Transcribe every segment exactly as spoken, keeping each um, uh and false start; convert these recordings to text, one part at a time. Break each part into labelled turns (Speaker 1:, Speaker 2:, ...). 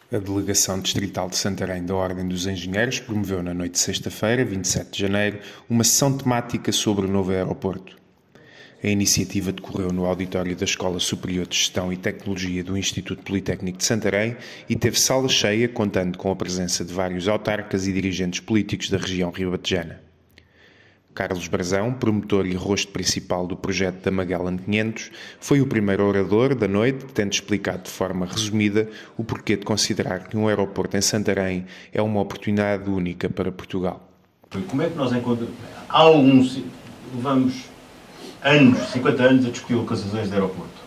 Speaker 1: A Delegação Distrital de Santarém da Ordem dos Engenheiros promoveu na noite de sexta-feira, vinte e sete de janeiro, uma sessão temática sobre o novo aeroporto. A iniciativa decorreu no auditório da Escola Superior de Gestão e Tecnologia do Instituto Politécnico de Santarém e teve sala cheia, contando com a presença de vários autarcas e dirigentes políticos da região ribatejana. Carlos Brazão, promotor e rosto principal do projeto da Magellan quinhentos, foi o primeiro orador da noite, tendo explicado de forma resumida o porquê de considerar que um aeroporto em Santarém é uma oportunidade única para Portugal.
Speaker 2: Como é que nós encontramos... Há alguns... Levamos anos, cinquenta anos, a discutir localizações de aeroporto.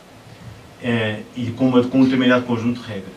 Speaker 2: É, e com, uma, com um determinado conjunto de regras.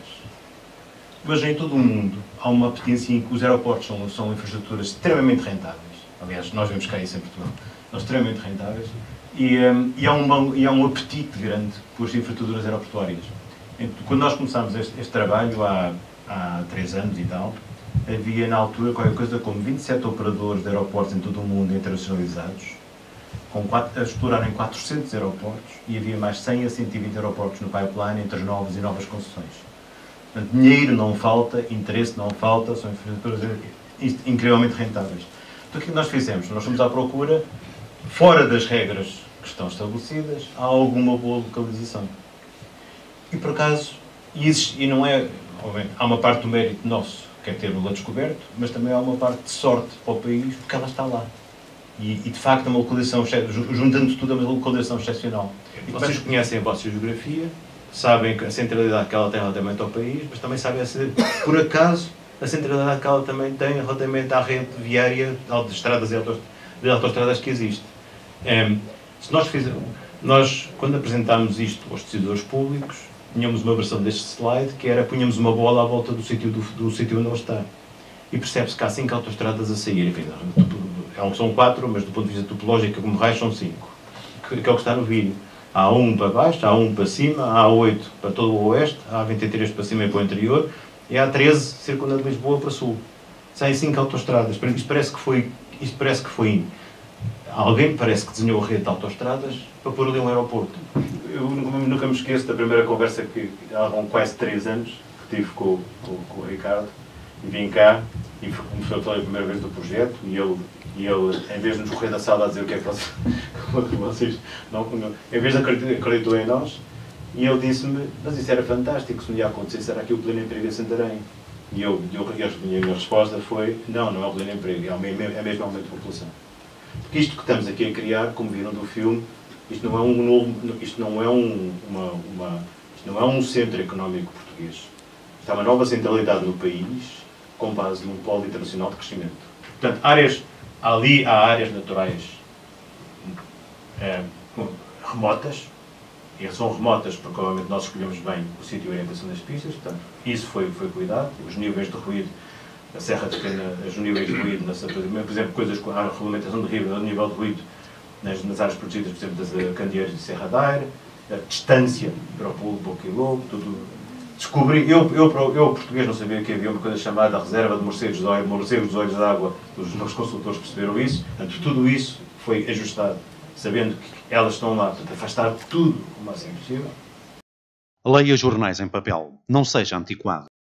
Speaker 2: Mas em todo o mundo há uma apetência em que os aeroportos são, são infraestruturas extremamente rentáveis. Aliás, nós vemos cá isso em Portugal. São extremamente rentáveis. E, um, e, há um, e há um apetite grande por infraestruturas aeroportuárias. Quando nós começámos este, este trabalho, há, há três anos e tal, havia na altura qualquer coisa como vinte e sete operadores de aeroportos em todo o mundo internacionalizados, com quatro, a explorarem quatrocentos aeroportos, e havia mais cem a cento e vinte aeroportos no pipeline entre novos e novas concessões. Portanto, dinheiro não falta, interesse não falta, são infraestruturas incrivelmente rentáveis. Então, o que nós fizemos? Nós fomos à procura, fora das regras que estão estabelecidas, há alguma boa localização. E, por acaso, e, existe, e não é, obviamente, há uma parte do mérito nosso, que é ter-o descoberto, mas também há uma parte de sorte para o país, porque ela está lá. E, e de facto, é uma localização, juntando tudo, é uma localização excepcional.
Speaker 3: E vocês conhecem a vossa geografia, sabem a centralidade que ela tem relativamente ao país, mas também sabem, por acaso, a centralidade que ela também tem relativamente à rede viária de estradas e de autoestradas que existe. É, se nós fizermos, nós, quando apresentámos isto aos decisores públicos, tínhamos uma versão deste slide que era, punhamos uma bola à volta do sítio do, do sítio onde ele está. E percebe-se que há cinco autoestradas a sair. Enfim, são quatro, mas do ponto de vista topológico, como raios, são cinco. Que, que é o que está no vídeo. Há um para baixo, há um para cima, há oito para todo o oeste, há vinte e três para cima e para o interior, e há treze circundando Lisboa para sul. Saem cinco autoestradas. Isto parece que foi... Isto parece que foi... Alguém parece que desenhou a rede de autoestradas para pôr ali um aeroporto.
Speaker 2: Eu nunca me esqueço da primeira conversa que há quase três anos que tive com, com, com o Ricardo, e vim cá e foi pela primeira vez do projeto, e ele, e ele em vez de nos correr da sala a dizer o que é que vocês, vocês não, não, em vez de acreditar, acreditou em nós, e ele disse-me, mas isso era fantástico, se um dia acontecesse, era aqui o pleno emprego em Santarém. E eu, eu, eu, a minha resposta foi, não, não é o pleno emprego, é o mesmo, é mesmo aumento de população. Porque isto que estamos aqui a criar, como viram do filme, isto não é um novo, isto não é um, uma, uma, isto não é um centro económico português. Isto é uma nova centralidade no país, com base num polo internacional de crescimento. Portanto, áreas, ali há áreas naturais é, remotas, e são remotas porque, obviamente, nós escolhemos bem o sítio e a orientação das pistas, portanto, isso foi, foi cuidado. Os níveis de ruído, a Serra de Cana, os níveis de ruído, por exemplo, coisas com a regulamentação de nível, nível de ruído nas, nas áreas protegidas, por exemplo, das Candeeiras e Serra da Aire, a distância para o pulo, para o quilômetro, tudo. Descobri, eu, eu, eu, português, não sabia que havia uma coisa chamada reserva de morcegos de olhos, morcegos de olhos de água, os meus consultores perceberam isso, portanto, tudo isso foi ajustado, sabendo que elas estão lá, portanto, afastar tudo o máximo possível.
Speaker 4: Leia jornais em papel, não seja antiquado.